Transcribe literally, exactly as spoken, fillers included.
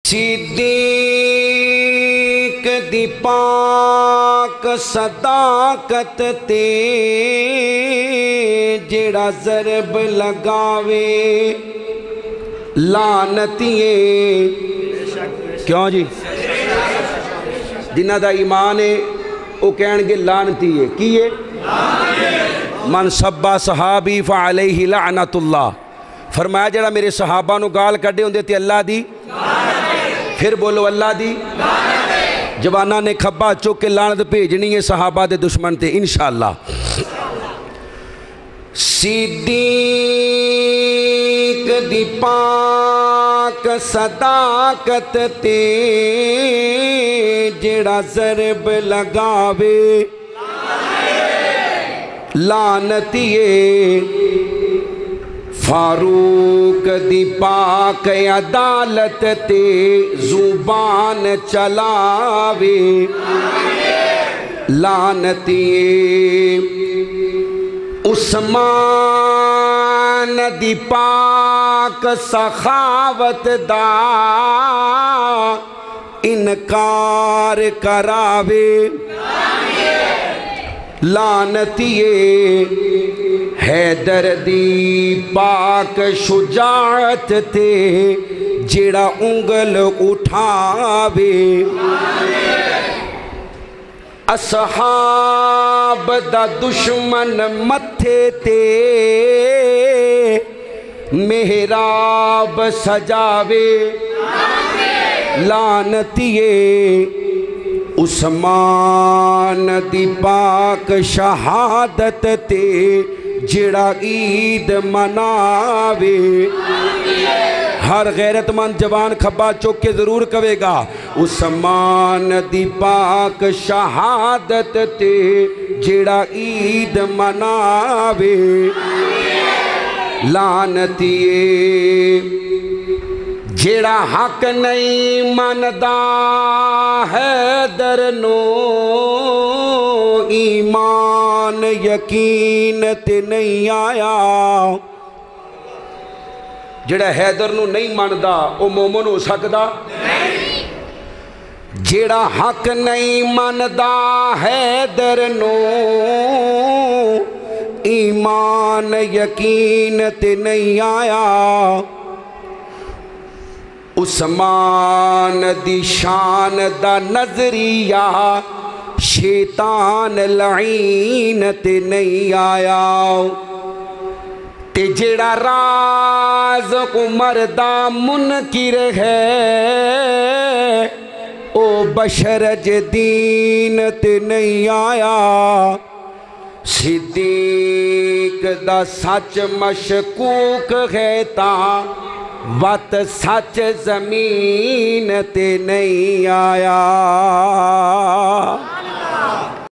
सिद्दीक दी पाक सदाकत ते जेड़ा ज़रब लगावे लानतिए। क्यों जी? जिन्हां दा ईमान है वो कहणगे लानती है। की है? मन सब्बा सहाबी फअलैहि लअनतुल्लाह। फरमाया जेड़ा मेरे सहाबा नू गाल कड्डे होंदे ते अल्लाह दी। फिर बोलो अल्लाह दी। जवाना ने खब्बा चुक के लानत भेजनी है सहाबा दे दुश्मन ते इंशाअल्लाह। सिद्दीक दी पाक सदाकत ते जेड़ा ज़रब लगावे लानतिए। फारूक दी पाक अदालत ते जुबान चलावे लानतिए। उस्मान दी पाक सखावत दा इनकार करावे लानतिए। हैदर दी पाक शुजाअत ते जेड़ा उंगल उठावे असहाब दा दुश्मन मथे ते मेहराब सजावे लानतिए। उस्मान दी पाक शहादत ते जेड़ा ईद मनावे। हर गैरतमंद जवान खब्बा चुक के जरूर कवेगा उस्मान दी पाक शहादत ते जेड़ा ईद मनावे लानतिए। जेड़ा हक नहीं मनदा हैदर नो ईमान यकीन ते नहीं आया। जेड़ा हैदर नू नहीं मनदा वो मोमन हो सकदा नहीं। जेड़ा हक नहीं मनदा हैदर नो ईमान यकीन ते नहीं आया। उस्मान दी शान दा नजरिया शैतान लईन ते नहीं आया। ते जेड़ा राज उमर दा मुनकिर है ओ बशर जदीन ते नहीं आया। सिद्दीक दा सच मशकूक है ता वत सच जमीन ते नहीं आया।